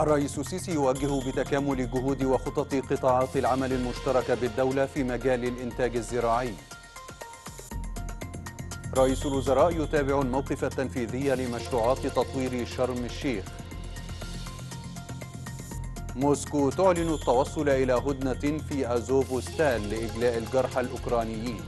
الرئيس السيسي يوجه بتكامل جهود وخطط قطاعات العمل المشتركة بالدولة في مجال الإنتاج الزراعي. رئيس الوزراء يتابع الموقف التنفيذي لمشروعات تطوير شرم الشيخ. موسكو تعلن التوصل إلى هدنة في أزوفستال لإجلاء الجرحى الأوكرانيين.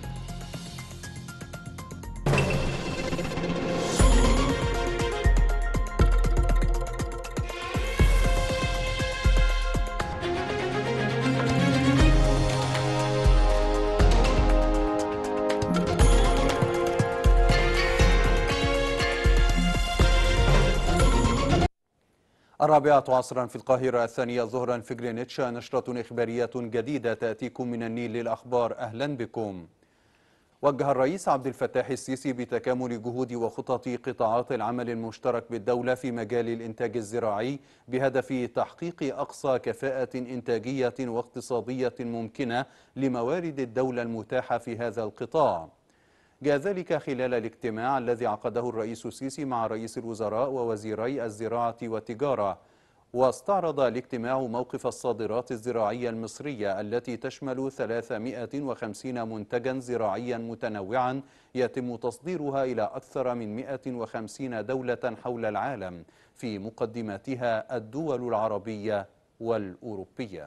الرابعة عصرا في القاهرة، الثانية ظهرا في غرينتش، نشرة إخبارية جديدة تأتيكم من النيل للأخبار. أهلا بكم. وجه الرئيس عبد الفتاح السيسي بتكامل جهود وخطط قطاعات العمل المشترك بالدولة في مجال الإنتاج الزراعي بهدف تحقيق أقصى كفاءة إنتاجية واقتصادية ممكنة لموارد الدولة المتاحة في هذا القطاع. جاء ذلك خلال الاجتماع الذي عقده الرئيس السيسي مع رئيس الوزراء ووزيري الزراعة والتجارة. واستعرض الاجتماع موقف الصادرات الزراعية المصرية التي تشمل 350 منتجا زراعيا متنوعا يتم تصديرها إلى أكثر من 150 دولة حول العالم، في مقدمتها الدول العربية والأوروبية.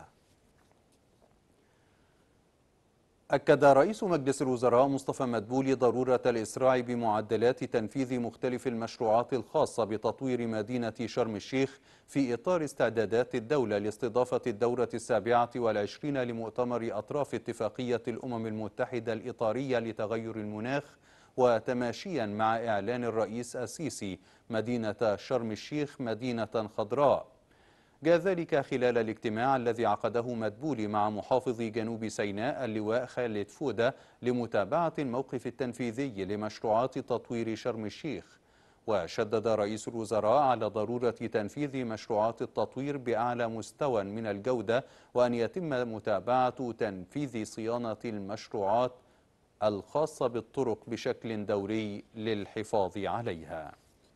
أكد رئيس مجلس الوزراء مصطفى مدبولي ضرورة الإسراع بمعدلات تنفيذ مختلف المشروعات الخاصة بتطوير مدينة شرم الشيخ في إطار استعدادات الدولة لاستضافة الدورة 27 لمؤتمر أطراف اتفاقية الأمم المتحدة الإطارية لتغير المناخ، وتماشيا مع إعلان الرئيس السيسي مدينة شرم الشيخ مدينة خضراء. جاء ذلك خلال الاجتماع الذي عقده مدبولي مع محافظ جنوب سيناء اللواء خالد فودة لمتابعة الموقف التنفيذي لمشروعات تطوير شرم الشيخ. وشدد رئيس الوزراء على ضرورة تنفيذ مشروعات التطوير بأعلى مستوى من الجودة، وأن يتم متابعة تنفيذ صيانة المشروعات الخاصة بالطرق بشكل دوري للحفاظ عليها.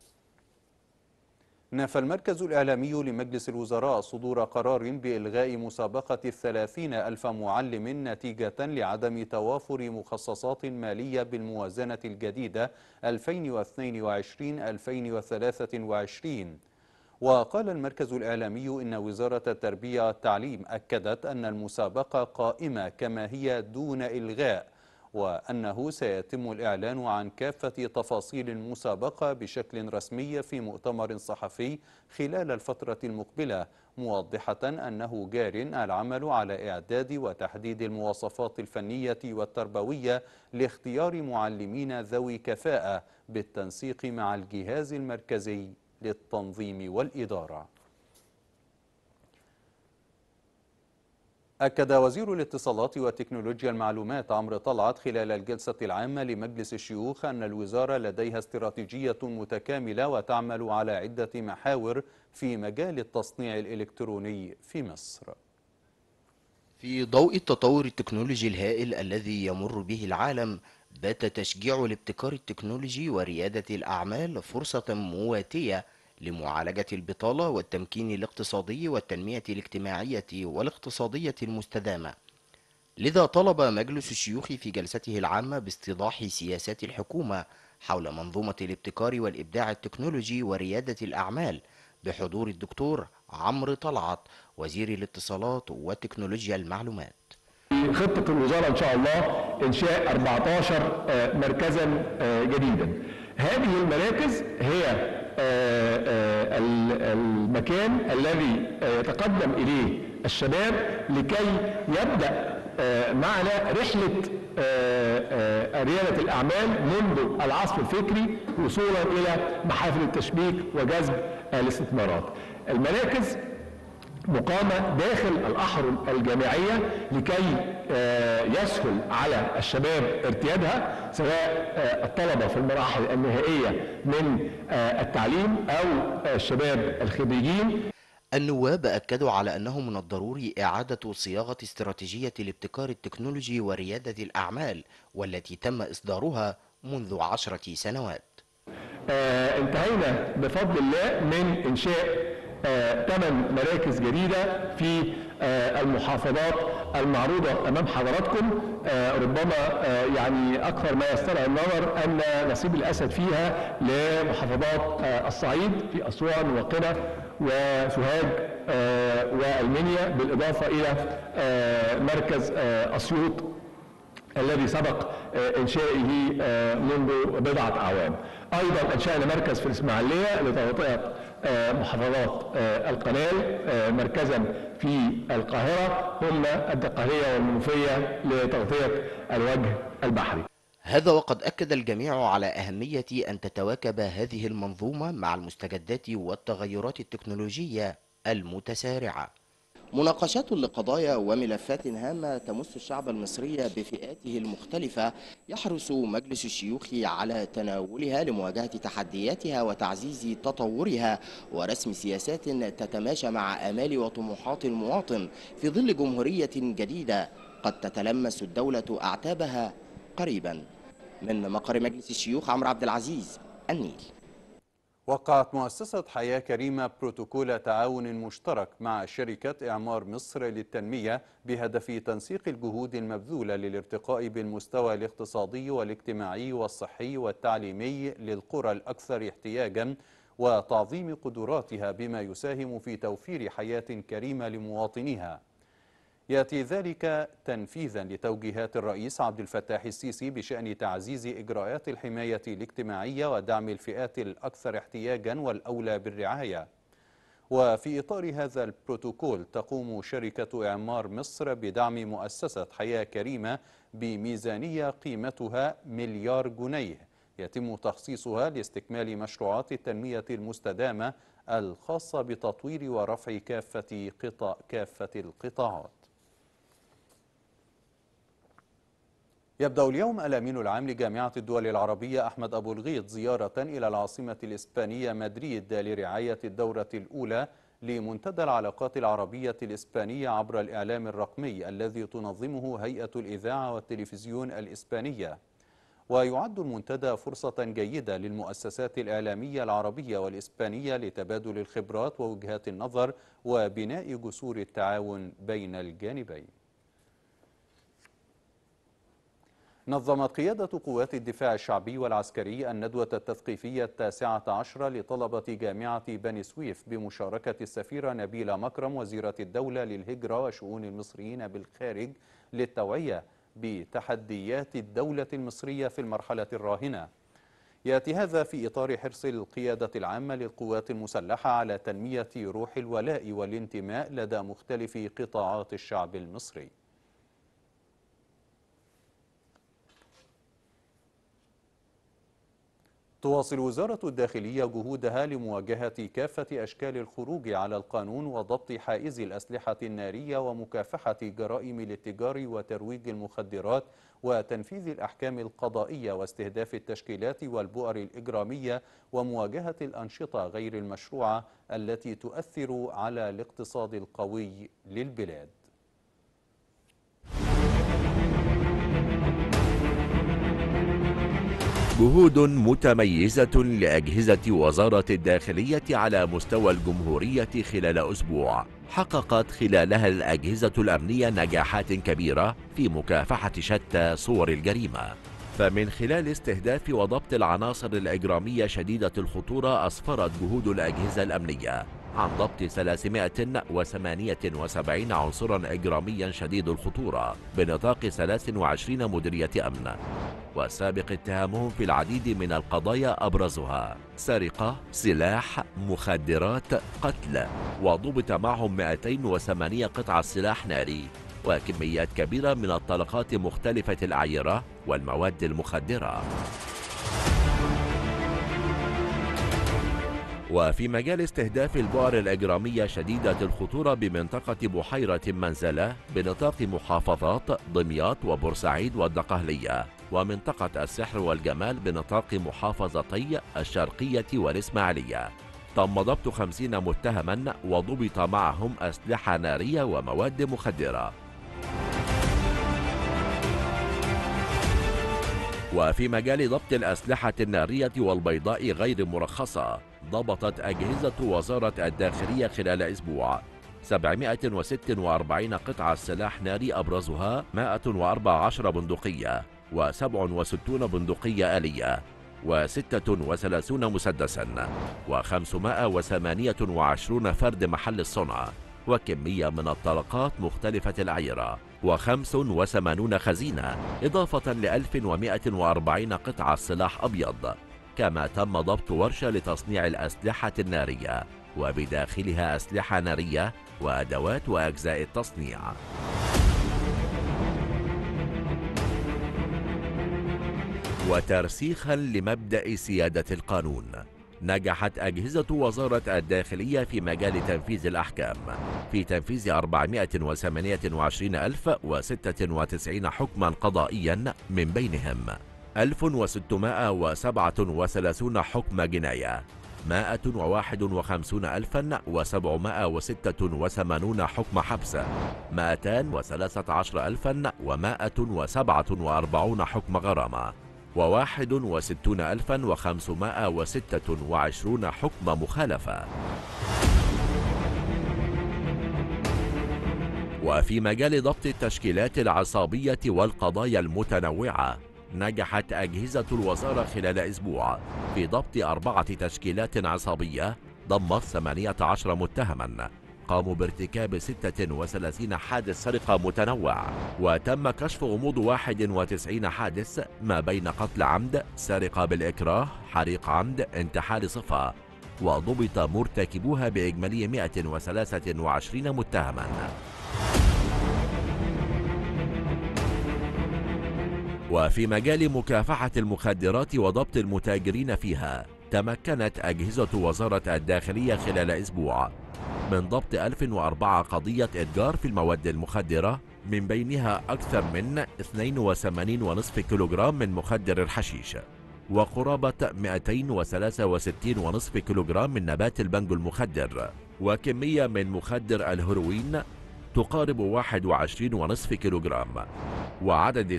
نفى المركز الإعلامي لمجلس الوزراء صدور قرار بإلغاء مسابقة 30,000 معلم نتيجة لعدم توافر مخصصات مالية بالموازنة الجديدة 2022-2023. وقال المركز الإعلامي إن وزارة التربية والتعليم أكدت أن المسابقة قائمة كما هي دون إلغاء، وأنه سيتم الإعلان عن كافة تفاصيل المسابقة بشكل رسمي في مؤتمر صحفي خلال الفترة المقبلة، موضحة أنه جار العمل على إعداد وتحديد المواصفات الفنية والتربوية لاختيار معلمين ذوي كفاءة بالتنسيق مع الجهاز المركزي للتنظيم والإدارة. أكد وزير الاتصالات وتكنولوجيا المعلومات عمرو طلعت خلال الجلسة العامة لمجلس الشيوخ أن الوزارة لديها استراتيجية متكاملة وتعمل على عدة محاور في مجال التصنيع الإلكتروني في مصر. في ضوء التطور التكنولوجي الهائل الذي يمر به العالم، بات تشجيع الابتكار التكنولوجي وريادة الأعمال فرصة مواتية لمعالجة البطالة والتمكين الاقتصادي والتنمية الاجتماعية والاقتصادية المستدامة. لذا طلب مجلس الشيوخ في جلسته العامة باستيضاح سياسات الحكومة حول منظومة الابتكار والإبداع التكنولوجي وريادة الأعمال بحضور الدكتور عمرو طلعت وزير الاتصالات وتكنولوجيا المعلومات. خطة الوزارة إن شاء الله إنشاء 14 مركزا جديدا. هذه المراكز هي المكان الذي يتقدم إليه الشباب لكي يبدأ معنا رحلة ريادة الأعمال منذ العصر الفكري وصولا إلى محافل التشبيك وجذب الاستثمارات. المراكز مقامة داخل الأحرم الجامعية لكي يسهل على الشباب ارتيادها، سواء الطلبة في المراحل النهائية من التعليم أو الشباب الخريجين. النواب أكدوا على أنه من الضروري إعادة صياغة استراتيجية الابتكار التكنولوجي وريادة الأعمال والتي تم إصدارها منذ 10 سنوات. انتهينا بفضل الله من إنشاء 8 مراكز جديدة في المحافظات المعروضة أمام حضراتكم. ربما يعني أكثر ما يستدعي النظر أن نصيب الأسد فيها لمحافظات الصعيد في أسوان وقنا وسوهاج والمنيا، بالإضافة إلى مركز أسيوط الذي سبق إنشائه منذ بضعة أعوام. أيضا أنشأنا مركز في الإسماعيلية لتغطية محافظات القنال، مركزا في القاهرة، ثم الدقهلية والمنوفية لتغطية الوجه البحري. هذا وقد أكد الجميع على أهمية أن تتواكب هذه المنظومة مع المستجدات والتغيرات التكنولوجية المتسارعة. مناقشات لقضايا وملفات هامة تمس الشعب المصري بفئاته المختلفة يحرص مجلس الشيوخ على تناولها لمواجهة تحدياتها وتعزيز تطورها ورسم سياسات تتماشى مع آمال وطموحات المواطن في ظل جمهورية جديدة قد تتلمس الدولة أعتابها قريبا. من مقر مجلس الشيوخ عمرو عبد العزيز، النيل. وقعت مؤسسة حياة كريمة بروتوكول تعاون مشترك مع شركة إعمار مصر للتنمية بهدف تنسيق الجهود المبذولة للارتقاء بالمستوى الاقتصادي والاجتماعي والصحي والتعليمي للقرى الأكثر احتياجا وتعظيم قدراتها بما يساهم في توفير حياة كريمة لمواطنيها. يأتي ذلك تنفيذا لتوجيهات الرئيس عبد الفتاح السيسي بشأن تعزيز إجراءات الحماية الاجتماعية ودعم الفئات الأكثر احتياجا والأولى بالرعاية. وفي إطار هذا البروتوكول تقوم شركة إعمار مصر بدعم مؤسسة حياة كريمة بميزانية قيمتها مليار جنيه يتم تخصيصها لاستكمال مشروعات التنمية المستدامة الخاصة بتطوير ورفع كافة القطاعات. يبدأ اليوم الأمين العام لجامعة الدول العربية أحمد أبو الغيط زيارة إلى العاصمة الإسبانية مدريد لرعاية الدورة الأولى لمنتدى العلاقات العربية الإسبانية عبر الإعلام الرقمي الذي تنظمه هيئة الإذاعة والتلفزيون الإسبانية. ويعد المنتدى فرصة جيدة للمؤسسات الإعلامية العربية والإسبانية لتبادل الخبرات ووجهات النظر وبناء جسور التعاون بين الجانبين. نظمت قيادة قوات الدفاع الشعبي والعسكري الندوة التثقيفية 19 لطلبة جامعة بني سويف بمشاركة السفيرة نبيلة مكرم وزيرة الدولة للهجرة وشؤون المصريين بالخارج للتوعية بتحديات الدولة المصرية في المرحلة الراهنة. يأتي هذا في إطار حرص القيادة العامة للقوات المسلحة على تنمية روح الولاء والانتماء لدى مختلف قطاعات الشعب المصري. تواصل وزارة الداخلية جهودها لمواجهة كافة أشكال الخروج على القانون وضبط حائز الأسلحة النارية ومكافحة جرائم الاتجار وترويج المخدرات وتنفيذ الأحكام القضائية واستهداف التشكيلات والبؤر الإجرامية ومواجهة الأنشطة غير المشروعة التي تؤثر على الاقتصاد القوي للبلاد. جهود متميزة لأجهزة وزارة الداخلية على مستوى الجمهورية خلال أسبوع حققت خلالها الأجهزة الأمنية نجاحات كبيرة في مكافحة شتى صور الجريمة. فمن خلال استهداف وضبط العناصر الإجرامية شديدة الخطورة أسفرت جهود الأجهزة الأمنية عن ضبط 378 عنصرا إجراميا شديد الخطورة بنطاق 23 مديرية أمن، وسابق اتهامهم في العديد من القضايا أبرزها سرقة، سلاح، مخدرات، قتل، وضبط معهم 208 قطعة سلاح ناري وكميات كبيرة من الطلقات مختلفة الأعيرة والمواد المخدرة. وفي مجال استهداف البؤر الإجرامية شديدة الخطورة بمنطقة بحيرة منزلة بنطاق محافظات دمياط وبورسعيد والدقهلية، ومنطقة السحر والجمال بنطاق محافظتي الشرقية والإسماعيلية، تم ضبط 50 متهما وضبط معهم أسلحة نارية ومواد مخدرة. وفي مجال ضبط الأسلحة النارية والبيضاء غير مرخصة، ضبطت أجهزة وزارة الداخلية خلال أسبوع 746 قطعة سلاح ناري أبرزها 114 بندقية و67 بندقية آلية و36 مسدسا و528 فرد محل الصنع، وكمية من الطلقات مختلفة الأعيرة و85 خزينة، إضافة ل 1140 قطعة سلاح أبيض. كما تم ضبط ورشة لتصنيع الأسلحة النارية وبداخلها أسلحة نارية وأدوات وأجزاء التصنيع. وترسيخا لمبدأ سيادة القانون، نجحت أجهزة وزارة الداخلية في مجال تنفيذ الأحكام في تنفيذ 428,096 حكما قضائيا، من بينهم 1637 حكم جناية، 151,786 حكم حبس، 213,147 حكم غرامة، و61,526 حكم مخالفة. وفي مجال ضبط التشكيلات العصابية والقضايا المتنوعة، نجحت أجهزة الوزارة خلال أسبوع في ضبط 4 تشكيلات عصابية ضمت 18 متهما قاموا بارتكاب 36 حادث سرقة متنوع، وتم كشف غموض 91 حادث ما بين قتل عمد، سرقة بالإكراه، حريق عمد، انتحال صفة، وضبط مرتكبوها بإجمالي 123 متهما. وفي مجال مكافحة المخدرات وضبط المتاجرين فيها، تمكنت أجهزة وزارة الداخلية خلال أسبوع من ضبط 1004 قضية إتجار في المواد المخدرة، من بينها أكثر من 82.5 كيلوغرام من مخدر الحشيش، وقرابة 263.5 كيلوغرام من نبات البنجو المخدر، وكمية من مخدر الهيروين تقارب 21.5 كيلوغرام، وعدد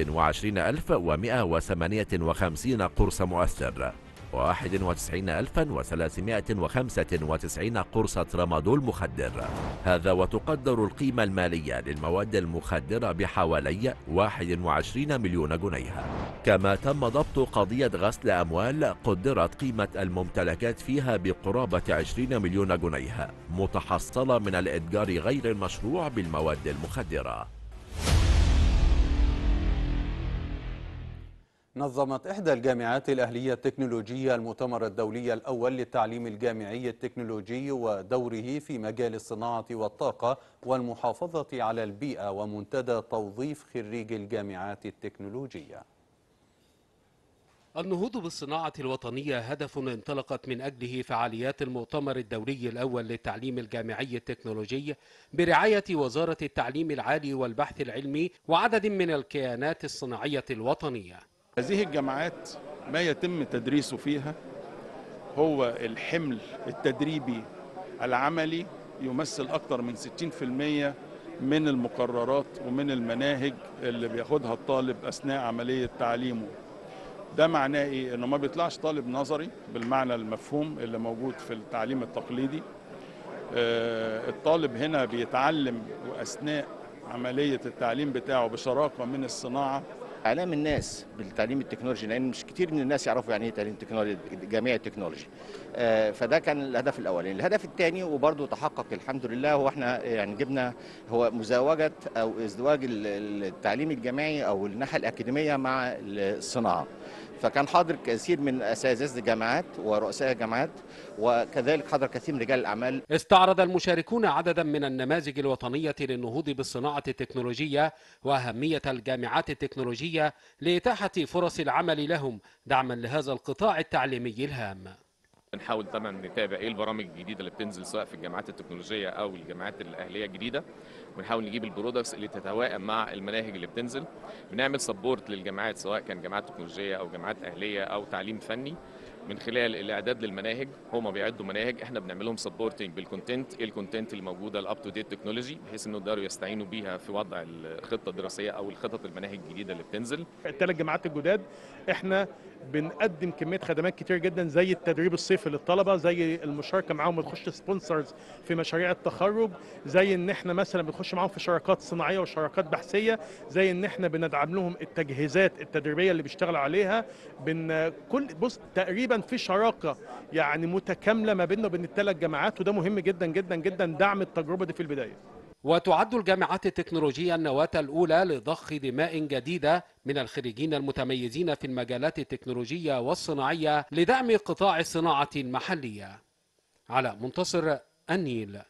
26,158 قرص مؤثر، و91,395 قرصة رمادول مخدر. هذا وتقدر القيمة المالية للمواد المخدرة بحوالي 21 مليون جنيه. كما تم ضبط قضية غسل أموال قدرت قيمة الممتلكات فيها بقرابة 20 مليون جنيه متحصلة من الإتجار غير المشروع بالمواد المخدرة. نظمت إحدى الجامعات الأهلية التكنولوجية المؤتمر الدولي الأول للتعليم الجامعي التكنولوجي ودوره في مجال الصناعة والطاقة والمحافظة على البيئة ومنتدى توظيف خريجي الجامعات التكنولوجية. النهوض بالصناعة الوطنية هدف انطلقت من أجله فعاليات المؤتمر الدولي الأول للتعليم الجامعي التكنولوجي برعاية وزارة التعليم العالي والبحث العلمي وعدد من الكيانات الصناعية الوطنية. هذه الجامعات ما يتم تدريسه فيها هو الحمل التدريبي العملي يمثل أكثر من 60% من المقررات ومن المناهج اللي بياخدها الطالب أثناء عملية تعليمه. ده معناه إيه؟ إنه ما بيطلعش طالب نظري بالمعنى المفهوم اللي موجود في التعليم التقليدي. الطالب هنا بيتعلم وأثناء عملية التعليم بتاعه بشراكة من الصناعة. اعلام الناس بالتعليم التكنولوجي، لان مش كتير من الناس يعرفوا يعني ايه تعليم تكنولوجي جامعي التكنولوجي. فده كان الهدف الاولاني. الهدف الثاني وبرضه تحقق الحمد لله، هو احنا يعني جبنا هو مزاوجه او ازدواج التعليم الجامعي او الناحيه الاكاديميه مع الصناعه. فكان حاضر كثير من اساتذه الجامعات ورؤساء الجامعات، وكذلك حضر كثير من رجال الاعمال. استعرض المشاركون عددا من النماذج الوطنية للنهوض بالصناعة التكنولوجية وأهمية الجامعات التكنولوجية لإتاحة فرص العمل لهم دعما لهذا القطاع التعليمي الهام. بنحاول طبعا نتابع ايه البرامج الجديده اللي بتنزل سواء في الجامعات التكنولوجيه او الجامعات الاهليه الجديده، ونحاول نجيب البرودكتس اللي تتوائم مع المناهج اللي بتنزل. بنعمل سبورت للجامعات سواء كان جامعات تكنولوجيه او جامعات اهليه او تعليم فني، من خلال الاعداد للمناهج. هم بيعدوا مناهج، احنا بنعمل لهم سبورتنج بالكونتنت، ايه الكونتنت اللي موجوده الاب تو ديت تكنولوجي، بحيث انه يقدروا يستعينوا بيها في وضع الخطه الدراسيه او الخطط المناهج الجديده اللي بتنزل. الثلاث جامعات الجداد احنا بنقدم كميه خدمات كتير جدا، زي التدريب الصيفي للطلبه، زي المشاركه معاهم وتخش سبونسرز في مشاريع التخرج، زي ان احنا مثلا بنخش معاهم في شراكات صناعيه وشراكات بحثيه، زي ان احنا بندعم لهم التجهيزات التدريبيه اللي بيشتغلوا عليها. بص تقريبا في شراكه يعني متكامله ما بيننا وبين الثلاث جامعات، وده مهم جدا جدا جدا دعم التجربه دي في البدايه. وتعد الجامعات التكنولوجية النواة الأولى لضخ دماء جديدة من الخريجين المتميزين في المجالات التكنولوجية والصناعية لدعم قطاع الصناعة المحلية. على منتصر، النيل.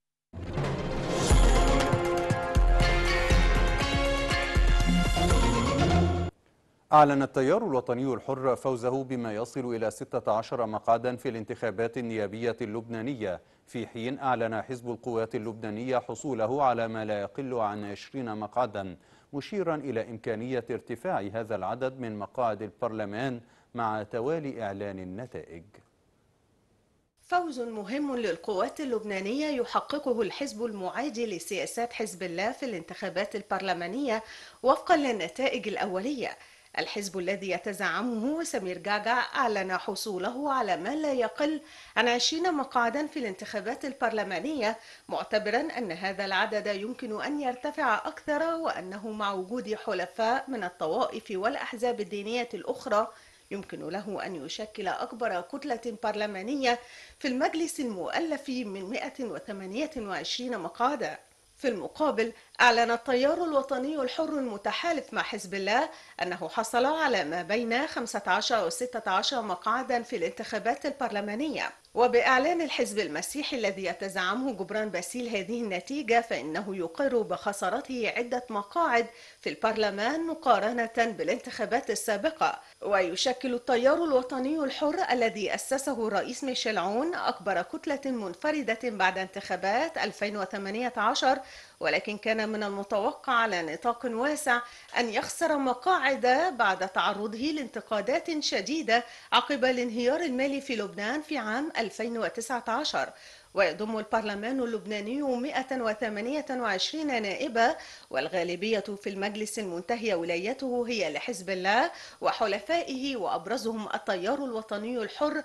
أعلن التيار الوطني الحر فوزه بما يصل إلى 16 مقعدا في الانتخابات النيابية اللبنانية، في حين أعلن حزب القوات اللبنانية حصوله على ما لا يقل عن 20 مقعدا، مشيرا إلى إمكانية ارتفاع هذا العدد من مقاعد البرلمان مع توالي إعلان النتائج. فوز مهم للقوات اللبنانية يحققه الحزب المعادي لسياسات حزب الله في الانتخابات البرلمانية وفقا للنتائج الأولية. الحزب الذي يتزعمه سمير جعجع أعلن حصوله على ما لا يقل عن 20 مقعدا في الانتخابات البرلمانية، معتبرا أن هذا العدد يمكن أن يرتفع أكثر، وأنه مع وجود حلفاء من الطوائف والأحزاب الدينية الأخرى يمكن له أن يشكل أكبر كتلة برلمانية في المجلس المؤلف من 128 مقعدا. في المقابل أعلن التيار الوطني الحر المتحالف مع حزب الله أنه حصل على ما بين 15 و 16 مقعدا في الانتخابات البرلمانية. وبإعلان الحزب المسيحي الذي يتزعمه جبران باسيل هذه النتيجة، فإنه يقر بخسارته عدة مقاعد في البرلمان مقارنة بالانتخابات السابقة. ويشكل التيار الوطني الحر الذي أسسه الرئيس ميشيل عون أكبر كتلة منفردة بعد انتخابات 2018، ولكن كان من المتوقع على نطاق واسع أن يخسر مقاعد بعد تعرضه لانتقادات شديدة عقب الانهيار المالي في لبنان في عام 2019. ويضم البرلمان اللبناني 128 نائبة، والغالبية في المجلس المنتهي ولايته هي لحزب الله وحلفائه، وأبرزهم التيار الوطني الحر.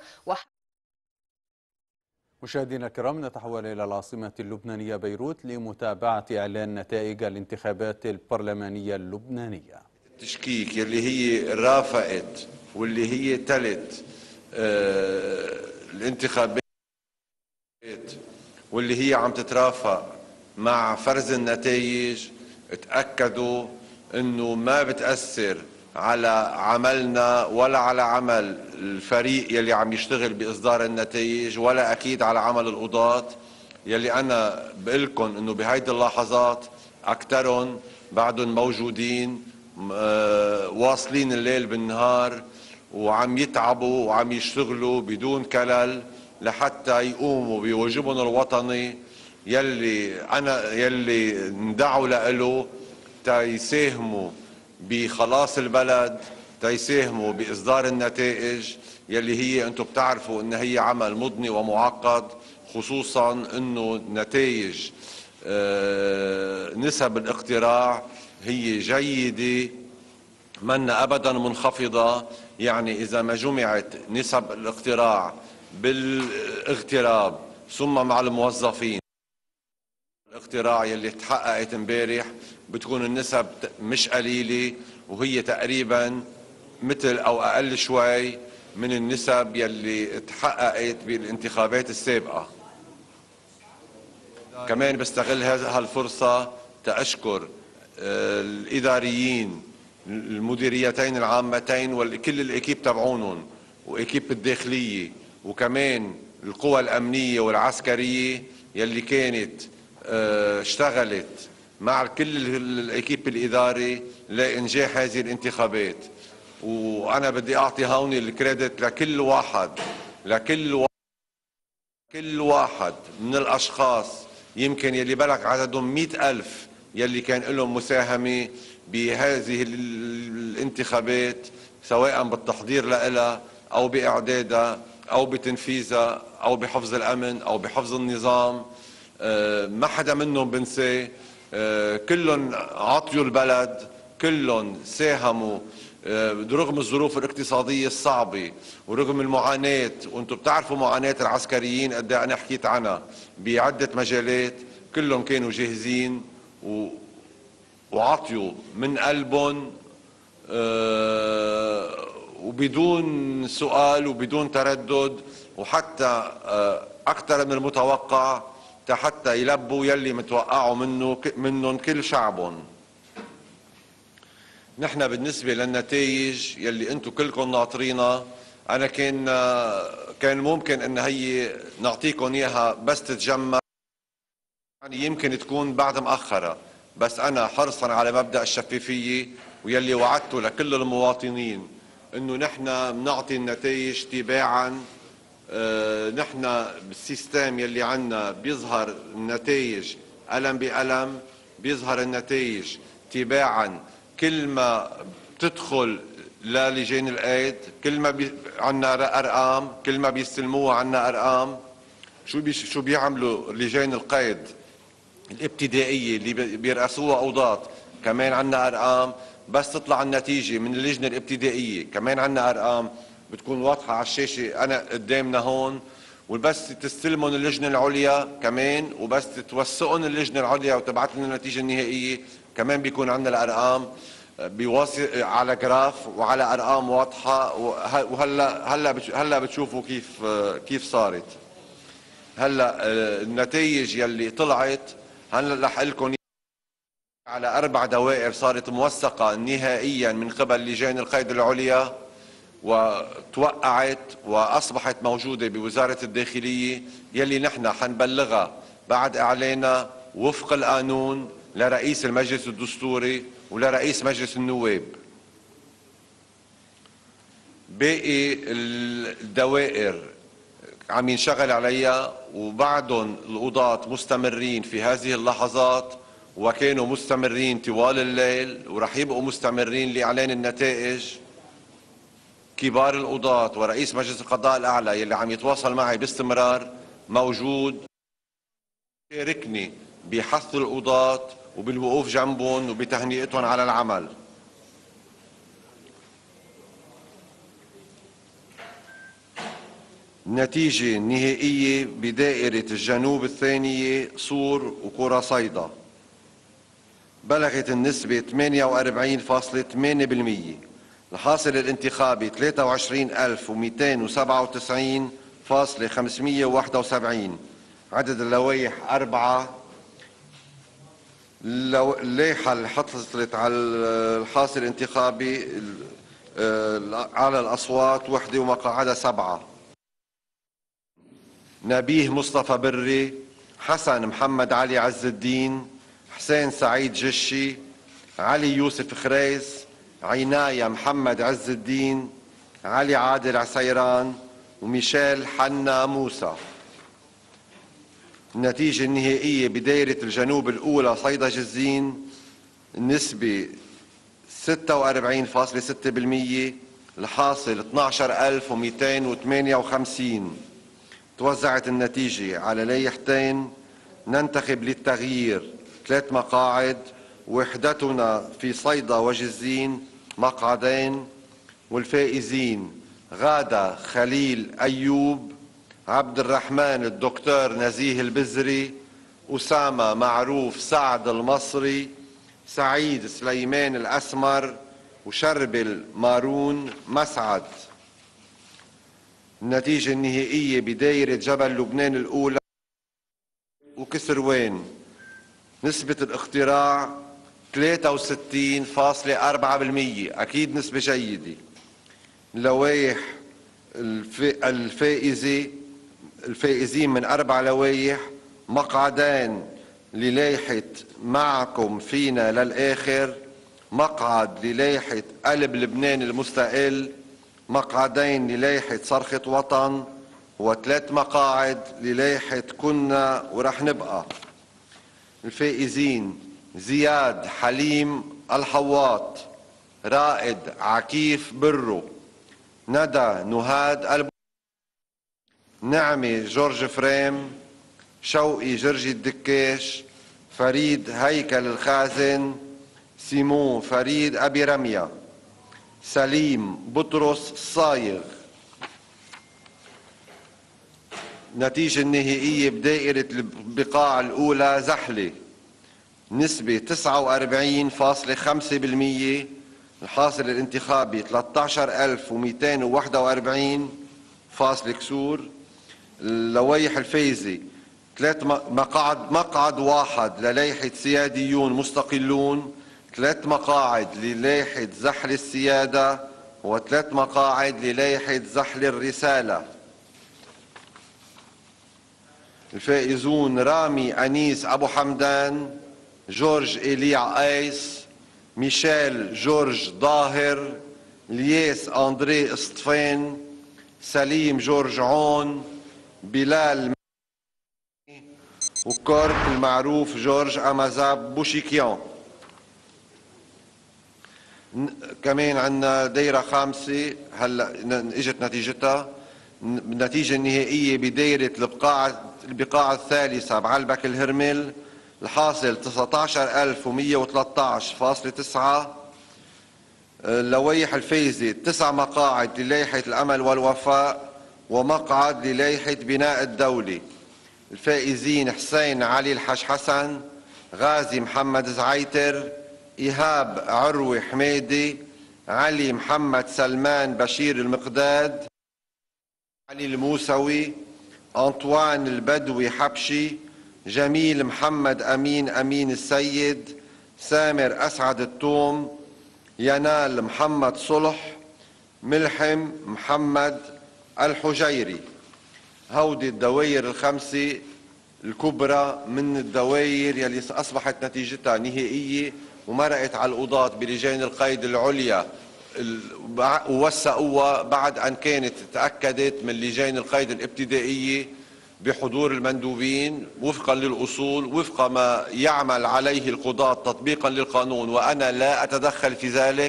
مشاهدينا الكرام، نتحول إلى العاصمة اللبنانية بيروت لمتابعة إعلان نتائج الانتخابات البرلمانية اللبنانية. التشكيك يلي هي رافقت واللي هي تلت الانتخابات واللي هي عم تترافق مع فرز النتائج، تأكدوا انه ما بتأثر على عملنا ولا على عمل الفريق يلي عم يشتغل بإصدار النتائج، ولا أكيد على عمل القضاة يلي أنا بقلكن إنه بهيدي اللحظات أكترهم بعدهم موجودين واصلين الليل بالنهار وعم يتعبوا وعم يشتغلوا بدون كلل لحتى يقوموا بواجبهم الوطني يلي ندعوا له تيساهموا بخلاص البلد، تيساهموا بإصدار النتائج يلي هي أنتم بتعرفوا أن هي عمل مضني ومعقد، خصوصا أنه نتائج نسب الاقتراع هي جيدة منا أبدا منخفضة. يعني إذا ما جمعت نسب الاقتراع بالاغتراب ثم مع الموظفين الاقتراع يلي تحققت امبارح بتكون النسب مش قليلة، وهي تقريبا مثل أو أقل شوي من النسب يلي تحققت بالانتخابات السابقة. كمان بستغل هالفرصة تأشكر الإداريين المديريتين العامتين وكل الإكيب تبعونهم وإكيب الداخلية وكمان القوى الأمنية والعسكرية يلي كانت اشتغلت مع كل الإكيب الإداري لإنجاح هذه الانتخابات. وأنا بدي أعطي هون الكريدت لكل واحد من الأشخاص يمكن يلي بلغ عددهم 100,000 يلي كان لهم مساهمة بهذه الانتخابات، سواء بالتحضير لها أو بإعدادها أو بتنفيذها أو بحفظ الأمن أو بحفظ النظام. ما حدا منهم بنساه، كلهم عطيوا البلد، كلهم ساهموا رغم الظروف الاقتصادية الصعبة ورغم المعاناة، وانتم بتعرفوا معاناة العسكريين قد ايه انا حكيت عنها بعدة مجالات. كلهم كانوا جاهزين وعطيوا من قلبهم وبدون سؤال وبدون تردد، وحتى اكثر من المتوقع حتى يلبوا يلي متوقعوا منهم كل شعبهم. نحن بالنسبة للنتائج يلي انتم كلكم ناطرينها، انا كان ممكن ان هي نعطيكم اياها بس تتجمع، يعني يمكن تكون بعد مؤخرة، بس انا حرصا على مبدأ الشفافية ويلي وعدته لكل المواطنين انه نحن بنعطي النتائج تباعا. نحن بالسيستم يلي عنا بيظهر النتائج قلم بقلم، بيظهر النتائج تباعا كل ما بتدخل للجان القيد، كل ما عنا ارقام، كل ما بيستلموها عنا ارقام. شو بيعملوا لجان القيد الابتدائيه اللي بيرأسوها قضاة، كمان عنا ارقام. بس تطلع النتيجه من اللجنه الابتدائيه كمان عنا ارقام بتكون واضحه على الشاشه انا قدامنا هون، وبس تستلمهم اللجنه العليا كمان، وبس توثقهم اللجنه العليا وتبعت لنا النتيجه النهائيه كمان بيكون عندنا الارقام بيواصل على جراف وعلى ارقام واضحه. وهلا بتشوفوا كيف صارت. هلا النتائج يلي طلعت هلا رح لكم على 4 دوائر صارت موثقه نهائيا من قبل لجان القيد العليا وتوقعت واصبحت موجوده بوزاره الداخليه، يلي نحن حنبلغها بعد اعلانها وفق القانون لرئيس المجلس الدستوري ولرئيس مجلس النواب. باقي الدوائر عم ينشغل عليها وبعدهم القضاة مستمرين في هذه اللحظات، وكانوا مستمرين طوال الليل ورح يبقوا مستمرين لإعلان النتائج. كبار القضاة ورئيس مجلس القضاء الأعلى يلي عم يتواصل معي باستمرار موجود، شاركني بحث القضاة وبالوقوف جنبهم وبتهنئتهم على العمل. النتيجة النهائية بدائرة الجنوب الثانية صور وكرة صيدا بلغت النسبة 48.8%. الحاصل الانتخابي 23,297.571. عدد اللوائح 4. اللائحة اللي حصلت على الحاصل الانتخابي على الأصوات 1 ومقاعدها 7. نبيه مصطفى بري، حسن محمد علي عز الدين، حسين سعيد جشي، علي يوسف خريس، عناية محمد عز الدين، علي عادل عسيران، وميشيل حنا موسى. النتيجة النهائية بدائرة الجنوب الأولى صيدا جزين النسبة 46.6%. الحاصل 12,258. توزعت النتيجة على لايحتين. ننتخب للتغيير 3 مقاعد، وحدتنا في صيدا وجزين مقعدين، والفائزين غادة خليل أيوب، عبد الرحمن الدكتور نزيه البزري، أسامة معروف سعد المصري، سعيد سليمان الأسمر، وشربل مارون مسعد. النتيجة النهائية بدائرة جبل لبنان الأولى وكسروان نسبة الاقتراع 63.4%، أكيد نسبة جيدة. اللوائح الفائزين من 4 لوائح: مقعدين للايحة معكم فينا للآخر، مقعد للايحة قلب لبنان المستقل، مقعدين للايحة صرخة وطن، و3 مقاعد للايحة كنا ورح نبقى. الفائزين: زياد حليم الحواط، رائد عكيف برو، ندى نهاد نعمة جورج فريم، شوقي جرجي الدكاش، فريد هيكل الخازن، سيمون فريد أبي رمية، سليم بطرس الصايغ. النتيجة النهائية بدائرة البقاع الأولى زحلة، نسبة 49.5%، الحاصل الانتخابي 13241 فاصل كسور. اللوائح الفايزة 3 مقعد واحد للائحة سياديون مستقلون، 3 مقاعد للائحة زحل السيادة، و3 مقاعد للائحة زحل الرسالة. الفائزون رامي أنيس أبو حمدان، جورج إليع أيس، ميشيل جورج ظاهر، الياس أندري اسطفين، سليم جورج عون، بلال وكورت المعروف جورج أمازاب بوشيكيان. كمان عندنا دايرة خامسة هلا اجت نتيجتها. النتيجة النهائية بدايرة البقاع الثالثة بعلبك الهرمل، الحاصل 19113.9. اللوائح الفايزة 9 مقاعد للائحة الأمل والوفاء، ومقعد للائحة بناء الدولة. الفائزين حسين علي الحاج حسن، غازي محمد زعيتر، إيهاب عروي حميدي، علي محمد سلمان بشير المقداد، علي الموسوي، أنطوان البدوي حبشي، جميل محمد أمين السيد، سامر أسعد التوم، ينال محمد صلح، ملحم محمد الحجيري. هودي الدوائر الخمسة الكبرى من الدوائر يلي أصبحت نتيجتها نهائية ومرقت على القضاة بلجان القيد العليا ووثقوها بعد أن كانت تأكدت من لجان القيد الابتدائية بحضور المندوبين وفقا للأصول، وفق ما يعمل عليه القضاة تطبيقا للقانون، وأنا لا أتدخل في ذلك.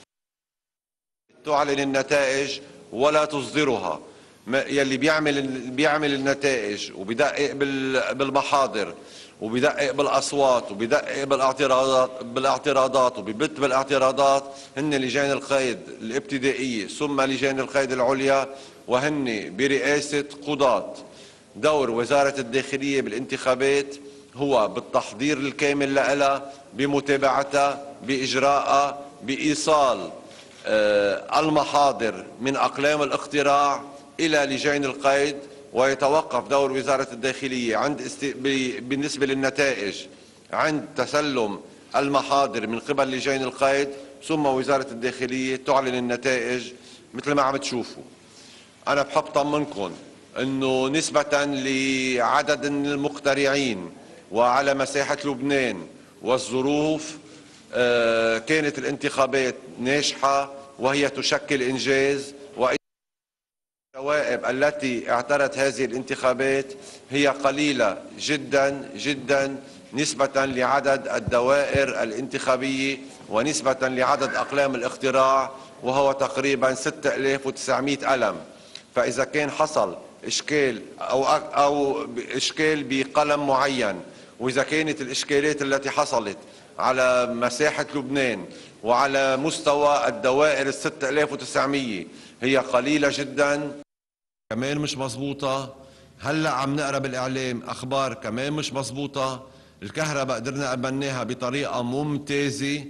تعلن النتائج ولا تصدرها. يلي بيعمل النتائج وبيدقق بالمحاضر وبيدقق بالاصوات وبيدقق بالاعتراضات وبيبت بالاعتراضات هن لجان القيد الابتدائيه ثم لجان القيد العليا، وهن برئاسه قضاة. دور وزاره الداخليه بالانتخابات هو بالتحضير الكامل لها، بمتابعتها، باجراءها، بايصال المحاضر من اقلام الاقتراع الى لجان القيد، ويتوقف دور وزارة الداخلية بالنسبة للنتائج عند تسلم المحاضر من قبل لجان القيد، ثم وزارة الداخلية تعلن النتائج مثل ما عم تشوفوا. أنا بحب طمنكم أنه نسبة لعدد المقترعين وعلى مساحة لبنان والظروف كانت الانتخابات ناجحة وهي تشكل إنجاز، النوائب التي اعترت هذه الانتخابات هي قليلة جدا جدا نسبة لعدد الدوائر الانتخابية ونسبة لعدد أقلام الاقتراع، وهو تقريبا 6900 قلم. فإذا كان حصل إشكال أو إشكال بقلم معين، وإذا كانت الإشكالات التي حصلت على مساحة لبنان وعلى مستوى الدوائر 6900 هي قليلة جدا كمان مش مزبوطة. هلأ عم نقرأ بالإعلام أخبار كمان مش مزبوطة. الكهرباء قدرنا أبناها بطريقة ممتازة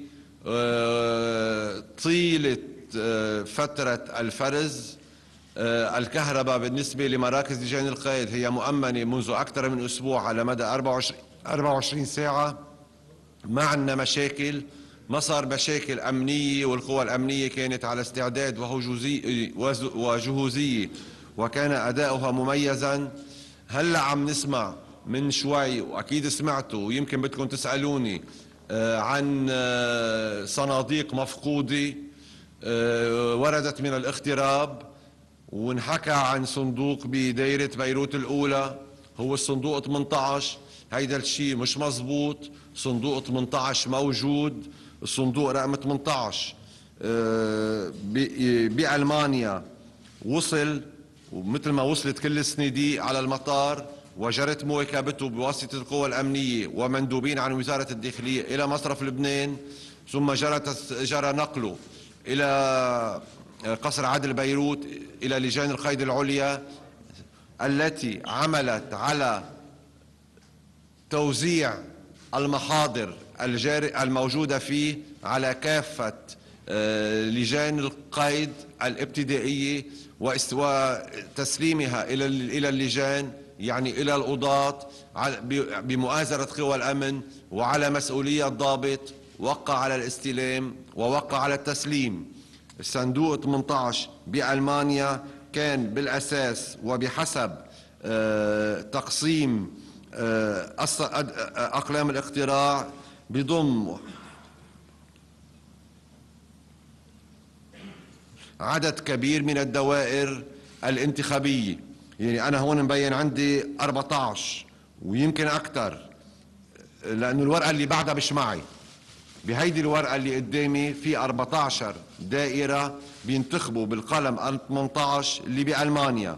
طيلة فترة الفرز. الكهرباء بالنسبة لمراكز لجان القيد هي مؤمنة منذ أكثر من أسبوع على مدى 24 ساعة. ما عندنا مشاكل، ما صار مشاكل أمنية، والقوى الأمنية كانت على استعداد وجهوزية وكان أداؤها مميزا. هلأ عم نسمع من شوي وأكيد سمعتوا ويمكن بدكم تسألوني عن صناديق مفقودة وردت من الاغتراب، ونحكى عن صندوق بدايرة بيروت الأولى هو الصندوق 18. هيدا الشيء مش مزبوط. صندوق 18 موجود، الصندوق رقم 18 بألمانيا وصل، ومثل ما وصلت كل السنة دي على المطار وجرت مواكبته بواسطة القوى الأمنية ومندوبين عن وزارة الداخلية إلى مصرف لبنان، ثم جرى نقله إلى قصر عدل بيروت إلى لجان القيد العليا التي عملت على توزيع المحاضر الموجودة فيه على كافة لجان القيد الابتدائية وتسليمها إلى اللجان، يعني إلى القضاة بمؤازرة قوى الأمن، وعلى مسؤولية الضابط وقع على الاستلام ووقع على التسليم. الصندوق 18 بألمانيا كان بالأساس وبحسب تقسيم أقلام الاقتراع بضم عدد كبير من الدوائر الانتخابية. يعني أنا هون مبين عندي 14 ويمكن أكثر، لأنه الورقة اللي بعدها مش معي. بهيدي الورقة اللي قدامي في 14 دائرة بينتخبوا بالقلم 18 اللي بألمانيا.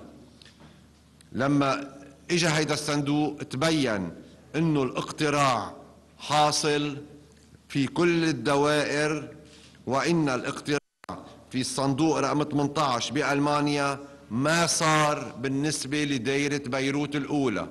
لما اجى هيدا الصندوق تبين انه الاقتراع حاصل في كل الدوائر، وان الاقتراع في الصندوق رقم 18 بألمانيا ما صار بالنسبة لدائرة بيروت الأولى،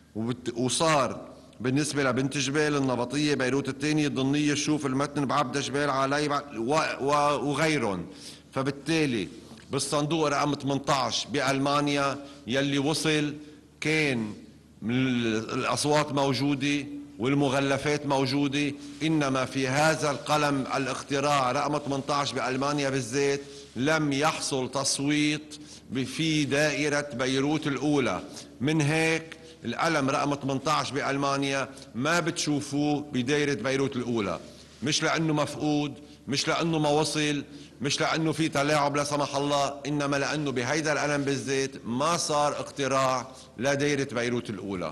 وصار بالنسبة لبنت جبال، النبطية، بيروت الثانية، الضنية، الشوف، المتن، بعبدة جبال، علي وغيرهم. فبالتالي بالصندوق رقم 18 بألمانيا يلي وصل كان الأصوات موجودة والمغلفات موجودة، إنما في هذا القلم الاقتراع رقم 18 بألمانيا بالذات لم يحصل تصويت في دائرة بيروت الأولى. من هيك القلم رقم 18 بألمانيا ما بتشوفوه بدائرة بيروت الأولى، مش لأنه مفقود، مش لأنه ما وصل، مش لأنه في تلاعب لا سمح الله، إنما لأنه بهيدا القلم بالذات ما صار اقتراع لدائرة بيروت الأولى.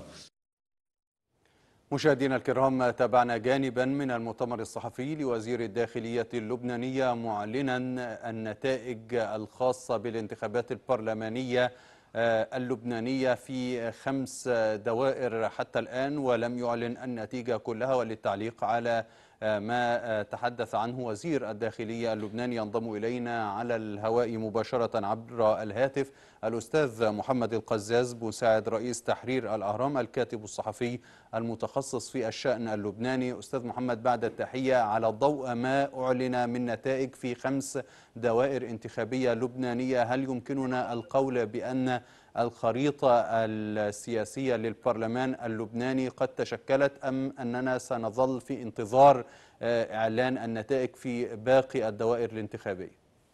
مشاهدينا الكرام، تابعنا جانبا من المؤتمر الصحفي لوزير الداخلية اللبنانية معلنا النتائج الخاصة بالانتخابات البرلمانية اللبنانية في 5 دوائر حتى الآن، ولم يعلن النتيجة كلها. وللتعليق على ما تحدث عنه وزير الداخلية اللبناني ينضم إلينا على الهواء مباشرة عبر الهاتف الأستاذ محمد القزاز، مساعد رئيس تحرير الأهرام، الكاتب الصحفي المتخصص في الشأن اللبناني. أستاذ محمد، بعد التحية، على ضوء ما أعلن من نتائج في 5 دوائر انتخابية لبنانية، هل يمكننا القول بأن الخريطة السياسية للبرلمان اللبناني قد تشكلت، أم أننا سنظل في انتظار إعلان النتائج في باقي الدوائر الانتخابية؟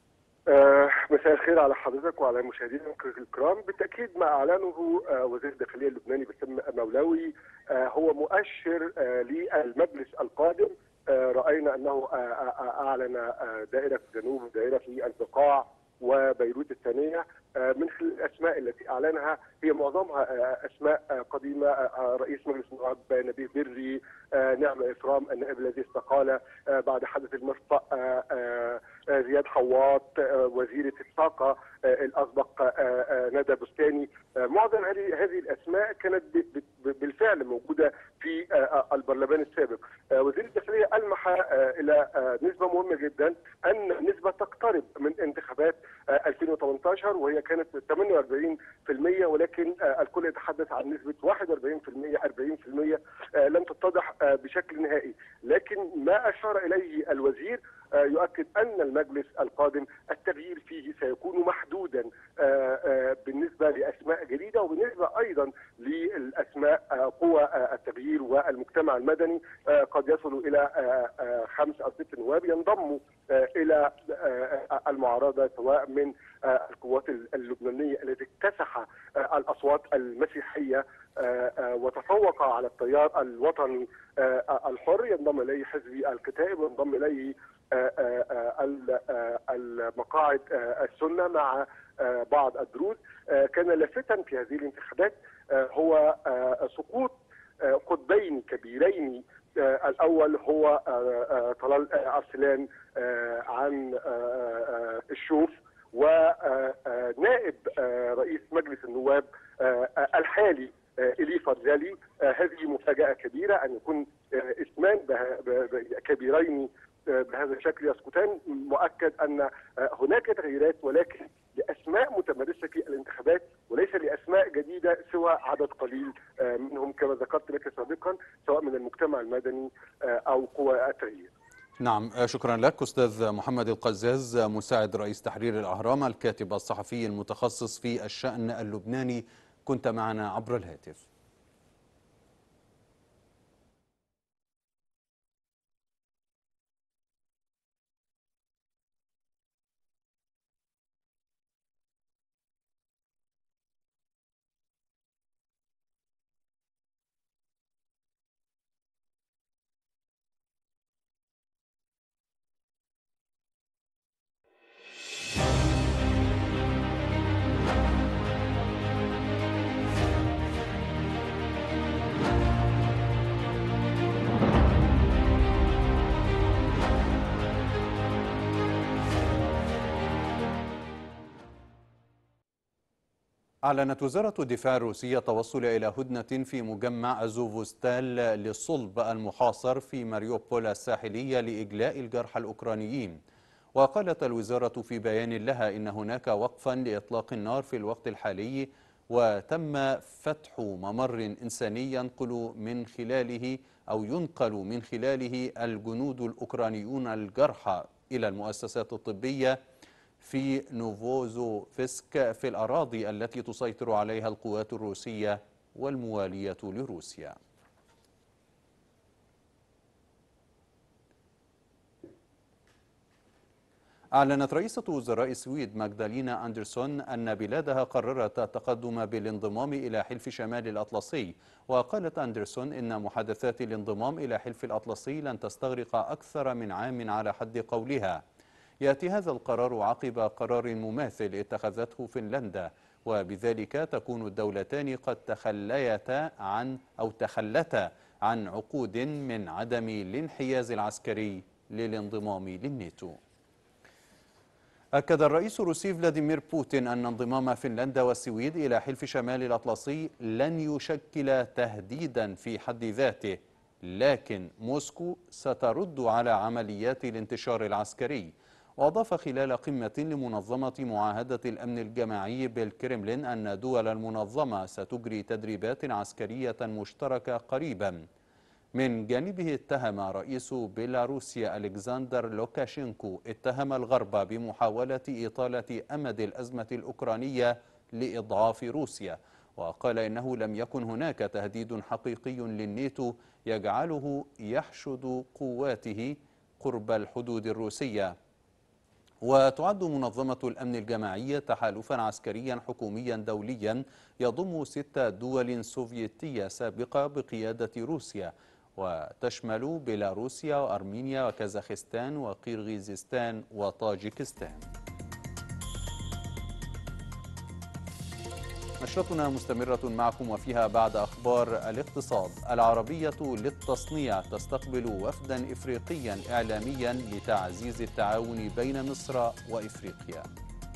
مساء الخير على حضرتك وعلى مشاهدينا الكرام. بالتأكيد ما أعلنه وزير الداخلية اللبناني باسم مولوي هو مؤشر للمجلس القادم. رأينا أنه أعلن دائرة في الجنوب ودائرة في البقاع وبيروت الثانية. من خلال الأسماء التي أعلنها هي معظمها أسماء قديمة، رئيس مجلس النواب نبيه بري، نعمة إفرام النائب الذي استقال بعد حدث المرفأ، زياد حواط وزيرة الطاقة الأسبق ندى بستاني. معظم هذه الأسماء كانت بالفعل موجودة في البرلمان السابق. وزير الداخلية ألمح إلى نسبة مهمة جدا، أن النسبة تقترب من انتخابات 2018 وهي كانت 48%، ولكن الكل يتحدث عن نسبة 41% 40%، لم تتضح بشكل نهائي. لكن ما أشار إليه الوزير يؤكد أن المجلس القادم التغيير فيه سيكون محدودا بالنسبة لأسماء جديدة، وبالنسبة أيضا للأسماء قوى التغيير والمجتمع المدني قد يصلوا إلى 5 أو 6 نواب ينضموا إلى المعارضة، سواء من القوات اللبنانية التي اكتسح الأصوات المسيحية وتفوق على التيار الوطني الحر، ينضم إليه حزب الكتائب وينضم إليه المقاعد السنة مع بعض الدروز. كان لافتا في هذه الانتخابات هو سقوط قطبين كبيرين الأول هو طلال أرسلان عن الشوف، ونائب رئيس مجلس النواب الحالي إلي فرزالي. هذه مفاجأة كبيرة أن يكون اسمان كبيرين بهذا الشكل يسقطان. مؤكد أن هناك تغييرات، ولكن لأسماء متمرسة في الانتخابات وليس لأسماء جديدة سوى عدد قليل منهم كما ذكرت لك سابقا، سواء من المجتمع المدني أو قوى التغيير. نعم، شكرا لك أستاذ محمد القزاز، مساعد رئيس تحرير الأهرام، الكاتب الصحفي المتخصص في الشأن اللبناني، كنت معنا عبر الهاتف. أعلنت وزارة الدفاع الروسية التوصل إلى هدنة في مجمع أزوفوستال للصلب المحاصر في ماريوبول الساحلية لإجلاء الجرحى الأوكرانيين. وقالت الوزارة في بيان لها إن هناك وقفا لإطلاق النار في الوقت الحالي، وتم فتح ممر إنساني ينقل من خلاله الجنود الأوكرانيون الجرحى إلى المؤسسات الطبية في نوفوزوفسك في الأراضي التي تسيطر عليها القوات الروسية والموالية لروسيا. أعلنت رئيسة وزراء السويد ماغدالينا أندرسون أن بلادها قررت التقدم بالانضمام إلى حلف شمال الأطلسي. وقالت أندرسون إن محادثات الانضمام إلى حلف الأطلسي لن تستغرق أكثر من عام على حد قولها. يأتي هذا القرار عقب قرار مماثل اتخذته فنلندا، وبذلك تكون الدولتان قد تخلتا عن عقود من عدم الانحياز العسكري للانضمام للناتو. أكد الرئيس الروسي فلاديمير بوتين أن انضمام فنلندا والسويد إلى حلف شمال الأطلسي لن يشكل تهديدا في حد ذاته، لكن موسكو سترد على عمليات الانتشار العسكري. وأضاف خلال قمة لمنظمة معاهدة الأمن الجماعي بالكرملين أن دول المنظمة ستجري تدريبات عسكرية مشتركة قريبا. من جانبه اتهم رئيس بيلاروسيا ألكسندر لوكاشينكو الغرب بمحاولة إطالة أمد الأزمة الأوكرانية لإضعاف روسيا، وقال إنه لم يكن هناك تهديد حقيقي للناتو يجعله يحشد قواته قرب الحدود الروسية. وتعد منظمة الأمن الجماعي تحالفا عسكريا حكوميا دوليا يضم 6 دول سوفيتية سابقة بقيادة روسيا، وتشمل بيلاروسيا وأرمينيا وكازاخستان وقيرغيزستان وطاجيكستان. نشرتنا مستمرة معكم، وفيها بعد أخبار الاقتصاد. العربية للتصنيع تستقبل وفدا إفريقيا إعلاميا لتعزيز التعاون بين مصر وإفريقيا.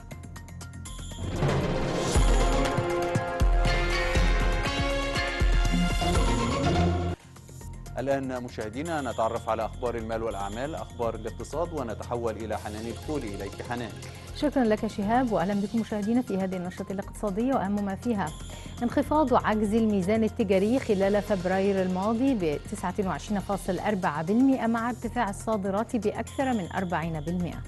الآن مشاهدينا نتعرف على أخبار المال والأعمال، أخبار الاقتصاد، ونتحول إلى حنان الكولي. إليك حنان. شكرا لك شهاب، وأهلا بكم مشاهدينا في هذه النشرة الاقتصادية وأهم ما فيها. انخفاض عجز الميزان التجاري خلال فبراير الماضي ب 29.4% مع ارتفاع الصادرات بأكثر من 40%.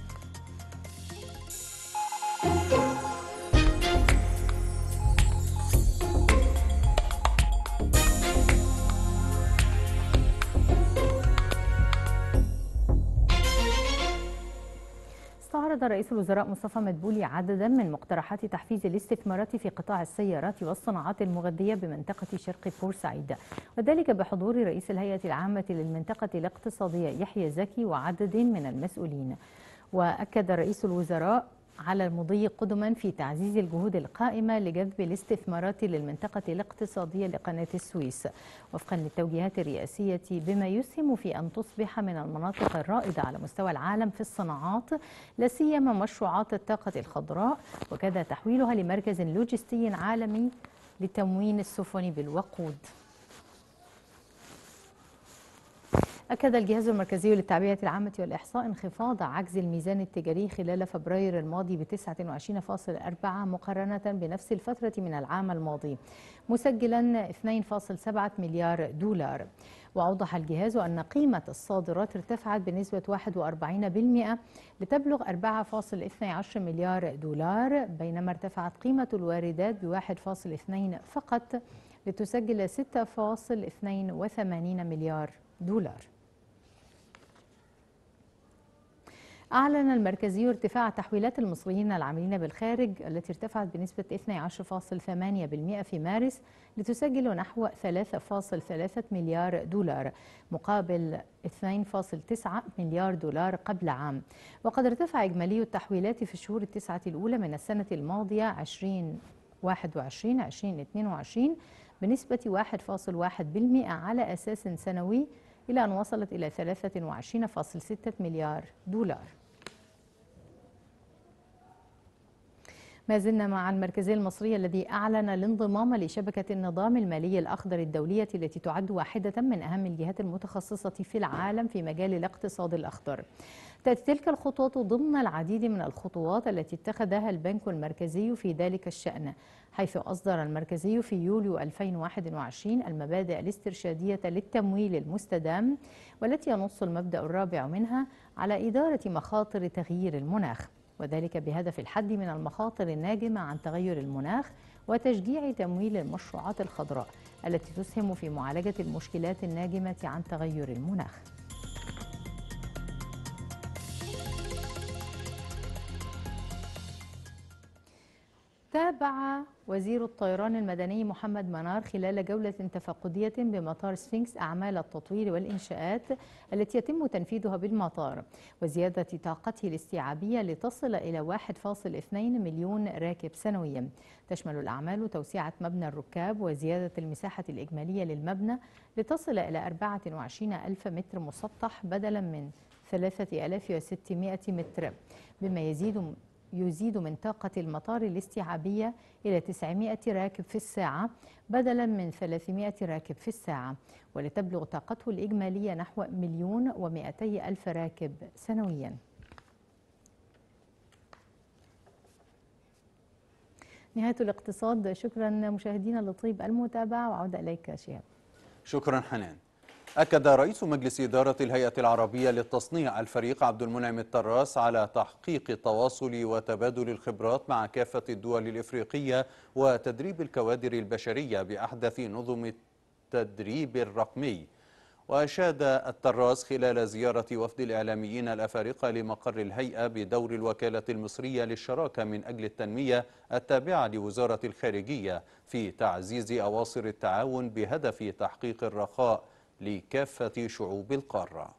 استعرض رئيس الوزراء مصطفى مدبولي عددا من مقترحات تحفيز الاستثمارات في قطاع السيارات والصناعات المغذية بمنطقة شرق بورسعيد، وذلك بحضور رئيس الهيئة العامة للمنطقة الاقتصادية يحيى زكي وعدد من المسؤولين. وأكد رئيس الوزراء على المضي قدما في تعزيز الجهود القائمة لجذب الاستثمارات للمنطقة الاقتصادية لقناة السويس وفقا للتوجيهات الرئاسية، بما يسهم في أن تصبح من المناطق الرائدة على مستوى العالم في الصناعات، لا سيما مشروعات الطاقة الخضراء، وكذا تحويلها لمركز لوجستي عالمي لتموين السفن بالوقود. أكد الجهاز المركزي للتعبئة العامة والإحصاء انخفاض عجز الميزان التجاري خلال فبراير الماضي ب 29.4 مقارنة بنفس الفترة من العام الماضي، مسجلا 2.7 مليار دولار. وأوضح الجهاز أن قيمة الصادرات ارتفعت بنسبة 41% لتبلغ 4.12 مليار دولار، بينما ارتفعت قيمة الواردات ب 1.2 فقط لتسجل 6.82 مليار دولار. أعلن المركزي ارتفاع تحويلات المصريين العاملين بالخارج التي ارتفعت بنسبة 12.8% في مارس لتسجل نحو 3.3 مليار دولار مقابل 2.9 مليار دولار قبل عام. وقد ارتفع إجمالي التحويلات في الشهور التسعة الأولى من السنة الماضية 2021-2022 بنسبة 1.1% على أساس سنوي، إلى أن وصلت إلى 23.6 مليار دولار. ما زلنا مع المركزية المصرية الذي أعلن الانضمام لشبكة النظام المالي الأخضر الدولية التي تعد واحدة من أهم الجهات المتخصصة في العالم في مجال الاقتصاد الأخضر. تأتي تلك الخطوات ضمن العديد من الخطوات التي اتخذها البنك المركزي في ذلك الشأن، حيث أصدر المركزي في يوليو 2021 المبادئ الاسترشادية للتمويل المستدام، والتي ينص المبدأ الرابع منها على إدارة مخاطر تغيير المناخ، وذلك بهدف الحد من المخاطر الناجمة عن تغير المناخ وتشجيع تمويل المشروعات الخضراء التي تسهم في معالجة المشكلات الناجمة عن تغير المناخ. تابع وزير الطيران المدني محمد منار خلال جولة تفقدية بمطار سفنكس أعمال التطوير والإنشاءات التي يتم تنفيذها بالمطار وزيادة طاقته الاستيعابية لتصل إلى 1.2 مليون راكب سنويا. تشمل الأعمال توسعة مبنى الركاب وزيادة المساحة الإجمالية للمبنى لتصل إلى 24 ألف متر مسطح بدلا من 3600 متر، بما يزيد من طاقة المطار الاستيعابية إلى 900 راكب في الساعة بدلا من 300 راكب في الساعة، ولتبلغ طاقته الإجمالية نحو 1,200,000 راكب سنويا. نهاية الاقتصاد. شكرا مشاهدينا لطيب المتابعة، وعودة إليك شهاب. شكرا حنان. أكد رئيس مجلس إدارة الهيئة العربية للتصنيع الفريق عبد المنعم التراس على تحقيق التواصل وتبادل الخبرات مع كافة الدول الإفريقية وتدريب الكوادر البشرية بأحدث نظم التدريب الرقمي. وأشاد التراس خلال زيارة وفد الإعلاميين الأفارقة لمقر الهيئة بدور الوكالة المصرية للشراكة من أجل التنمية التابعة لوزارة الخارجية في تعزيز أواصر التعاون بهدف تحقيق الرخاء لكافة شعوب القارة.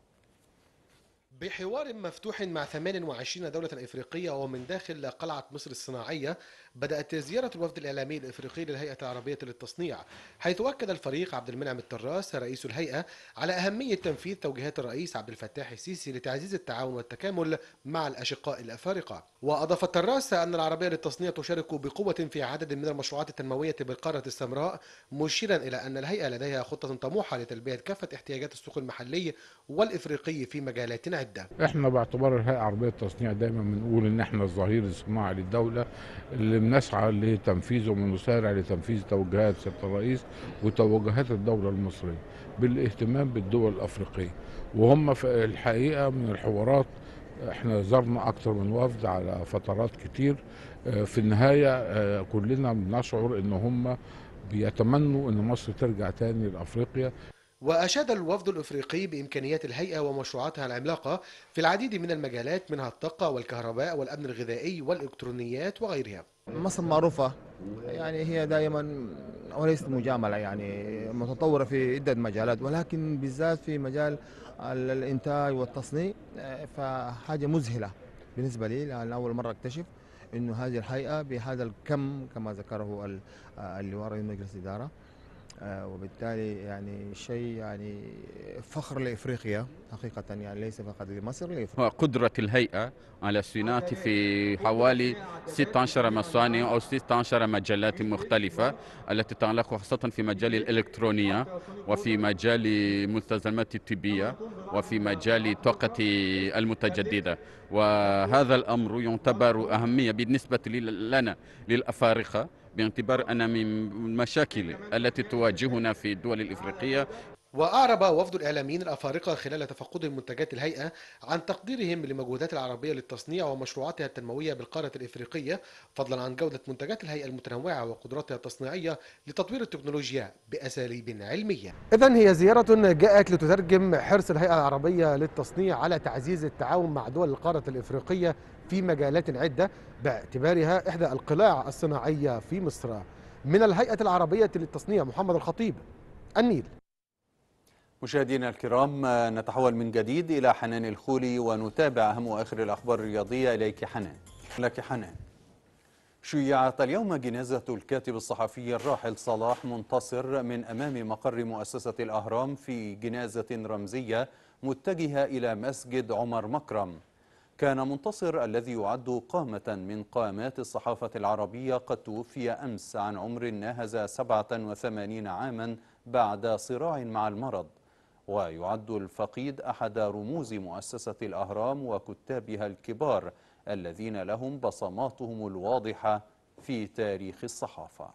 بحوار مفتوح مع 28 دولة إفريقية ومن داخل قلعة مصر الصناعية، بدأت زيارة الوفد الإعلامي الإفريقي للهيئة العربية للتصنيع، حيث أكد الفريق عبد المنعم التراس رئيس الهيئة على أهمية تنفيذ توجيهات الرئيس عبد الفتاح السيسي لتعزيز التعاون والتكامل مع الأشقاء الأفارقة. وأضاف التراس أن العربية للتصنيع تشارك بقوة في عدد من المشروعات التنموية بالقارة السمراء، مشيرا إلى أن الهيئة لديها خطة طموحة لتلبية كافة احتياجات السوق المحلي والإفريقي في مجالات عدة. احنا باعتبار الهيئة العربية للتصنيع دايما بنقول ان احنا الظهير الصناعي للدولة اللي بنسعى لتنفيذه وبنسارع لتنفيذ توجيهات سيادة الرئيس وتوجهات الدولة المصرية بالاهتمام بالدول الأفريقية. وهم في الحقيقة من الحوارات احنا زرنا اكتر من وفد على فترات كتير، في النهاية كلنا بنشعر ان هم بيتمنوا ان مصر ترجع تاني لأفريقيا. وأشاد الوفد الإفريقي بإمكانيات الهيئة ومشروعاتها العملاقة في العديد من المجالات، منها الطاقة والكهرباء والأمن الغذائي والإلكترونيات وغيرها. مصر معروفة يعني هي دائما وليست مجاملة، يعني متطورة في عدة مجالات، ولكن بالذات في مجال الإنتاج والتصنيع فحاجة مذهلة بالنسبة لي، لأن أول مرة أكتشف إنه هذه الهيئة بهذا الكم كما ذكره اللواء رئيس مجلس الإدارة، وبالتالي يعني شيء يعني فخر لإفريقيا حقيقة، يعني ليس فقط لمصر. قدرة الهيئة على الصناعة في حوالي 16 مصانع أو 16 مجالات مختلفة التي تتعلق خاصة في مجال الإلكترونية وفي مجال المستلزمات الطبية وفي مجال الطاقة المتجددة، وهذا الأمر يعتبر أهمية بالنسبة لنا للأفارقة، باعتبار أن من المشاكل التي تواجهنا في الدول الإفريقية. وأعرب وفد الإعلاميين الأفارقة خلال تفقدهم منتجات الهيئة عن تقديرهم لمجهودات العربية للتصنيع ومشروعاتها التنموية بالقارة الإفريقية، فضلا عن جودة منتجات الهيئة المتنوعة وقدراتها التصنيعية لتطوير التكنولوجيا بأساليب علمية. إذن هي زيارة جاءت لتترجم حرص الهيئة العربية للتصنيع على تعزيز التعاون مع دول القارة الإفريقية في مجالات عدة، باعتبارها إحدى القلاع الصناعية في مصر. من الهيئة العربية للتصنيع محمد الخطيب، النيل. مشاهدينا الكرام، نتحول من جديد إلى حنان الخولي ونتابع أهم وآخر الأخبار الرياضية. إليك حنان. لك حنان. شيعت اليوم جنازة الكاتب الصحفي الراحل صلاح منتصر من أمام مقر مؤسسة الأهرام في جنازة رمزية متجهة إلى مسجد عمر مكرم. كان منتصر الذي يعد قامة من قامات الصحافة العربية قد توفي أمس عن عمر ناهز 87 عاما بعد صراع مع المرض، ويعد الفقيد أحد رموز مؤسسة الأهرام وكتابها الكبار الذين لهم بصماتهم الواضحة في تاريخ الصحافة.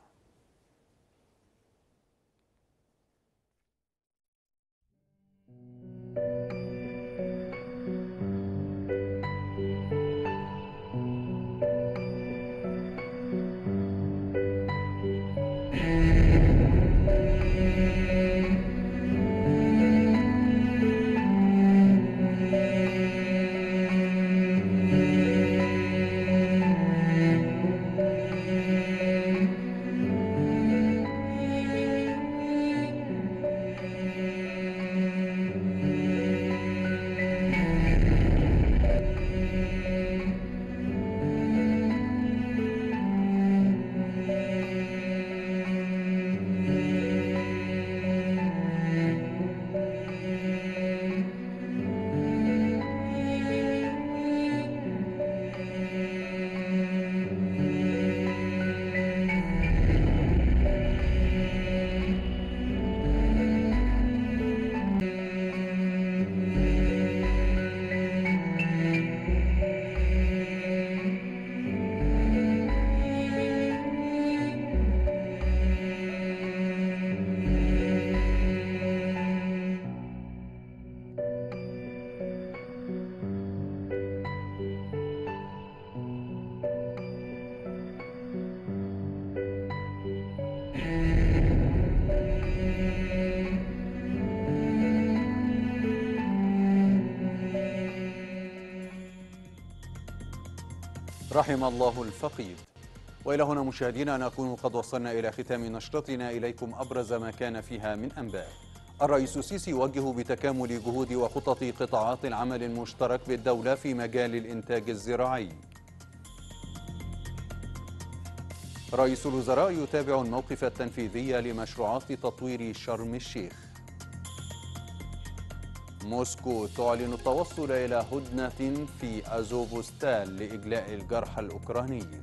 رحم الله الفقيد. وإلى هنا مشاهدينا نكون قد وصلنا إلى ختام نشرتنا إليكم أبرز ما كان فيها من أنباء. الرئيس السيسي يوجه بتكامل جهود وخطط قطاعات العمل المشترك بالدولة في مجال الإنتاج الزراعي. رئيس الوزراء يتابع الموقف التنفيذي لمشروعات تطوير شرم الشيخ. موسكو تعلن التوصل إلى هدنة في أزوفستال لإجلاء الجرحى الأوكرانيين.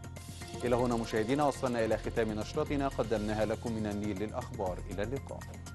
إلى هنا مشاهدينا وصلنا إلى ختام نشرتنا قدمناها لكم من النيل للأخبار. إلى اللقاء.